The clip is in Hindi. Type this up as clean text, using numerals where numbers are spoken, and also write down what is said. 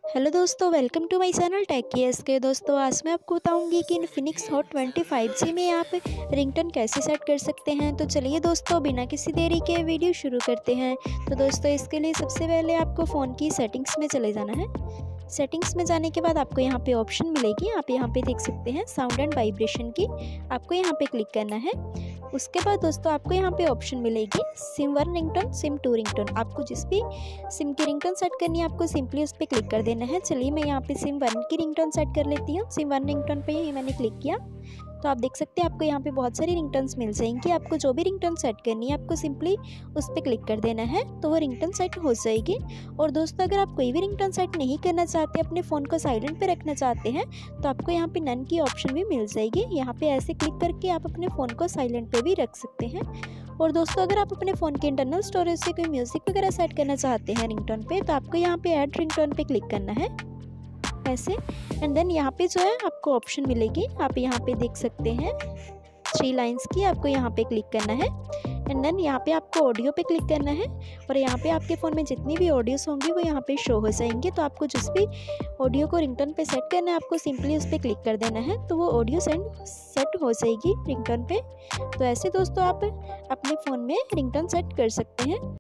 हेलो दोस्तों, welcome to my channel tech cares के। दोस्तों आज मैं आपको बताऊंगी कि इन्फिनिक्स हॉट 20 5G में आप रिंगटोन कैसे सेट कर सकते हैं। तो चलिए दोस्तों, बिना किसी देरी के वीडियो शुरू करते हैं। तो दोस्तों इसके लिए सबसे पहले आपको फ़ोन की सेटिंग्स में चले जाना है। सेटिंग्स में जाने के बाद आपको यहाँ पे ऑप्शन मिलेगी, आप यहाँ पे देख सकते हैं साउंड एंड वाइब्रेशन की, आपको यहाँ पे क्लिक करना है। उसके बाद दोस्तों आपको यहाँ पे ऑप्शन मिलेगी सिम 1 रिंगटोन, सिम 2 रिंगटोन। आपको जिस भी सिम की रिंगटोन सेट करनी है आपको सिंपली उस पर क्लिक कर देना है। चलिए मैं यहाँ पे सिम 1 की रिंगटोन सेट कर लेती हूँ। सिम 1 रिंगटोन पे ही मैंने क्लिक किया तो आप देख सकते हैं आपको यहाँ पे बहुत सारी रिंगटोन्स मिल जाएंगी। आपको जो भी रिंगटोन सेट करनी है आपको सिंपली उस पर क्लिक कर देना है तो वो रिंगटोन सेट हो जाएगी। और दोस्तों अगर आप कोई भी रिंगटोन सेट नहीं करना चाहते, अपने फ़ोन को साइलेंट पे रखना चाहते हैं, तो आपको यहाँ पे नन की ऑप्शन भी मिल जाएगी। यहाँ पे ऐसे क्लिक करके आप अपने फ़ोन को साइलेंट पे भी रख सकते हैं। और दोस्तों अगर आप अपने फ़ोन के इंटरनल स्टोरेज से कोई म्यूज़िक वगैरह सेट करना चाहते हैं रिंगटोन पे, तो आपको यहाँ पे ऐड रिंगटोन पे क्लिक करना है ऐसे। एंड देन यहाँ पे जो है आपको ऑप्शन मिलेगी, आप यहाँ पे देख सकते हैं 3 लाइंस की, आपको यहाँ पे क्लिक करना है। एंड देन यहाँ पे आपको ऑडियो पे क्लिक करना है और यहाँ पे आपके फ़ोन में जितनी भी ऑडियोस होंगी वो यहाँ पे शो हो जाएंगे। तो आपको जिस भी ऑडियो को रिंगटोन पे सेट करना है आपको सिंपली उस पर क्लिक कर देना है तो वो ऑडियो सेट हो जाएगी रिंगटोन पे। तो ऐसे दोस्तों आप अपने फ़ोन में रिंगटोन सेट कर सकते हैं।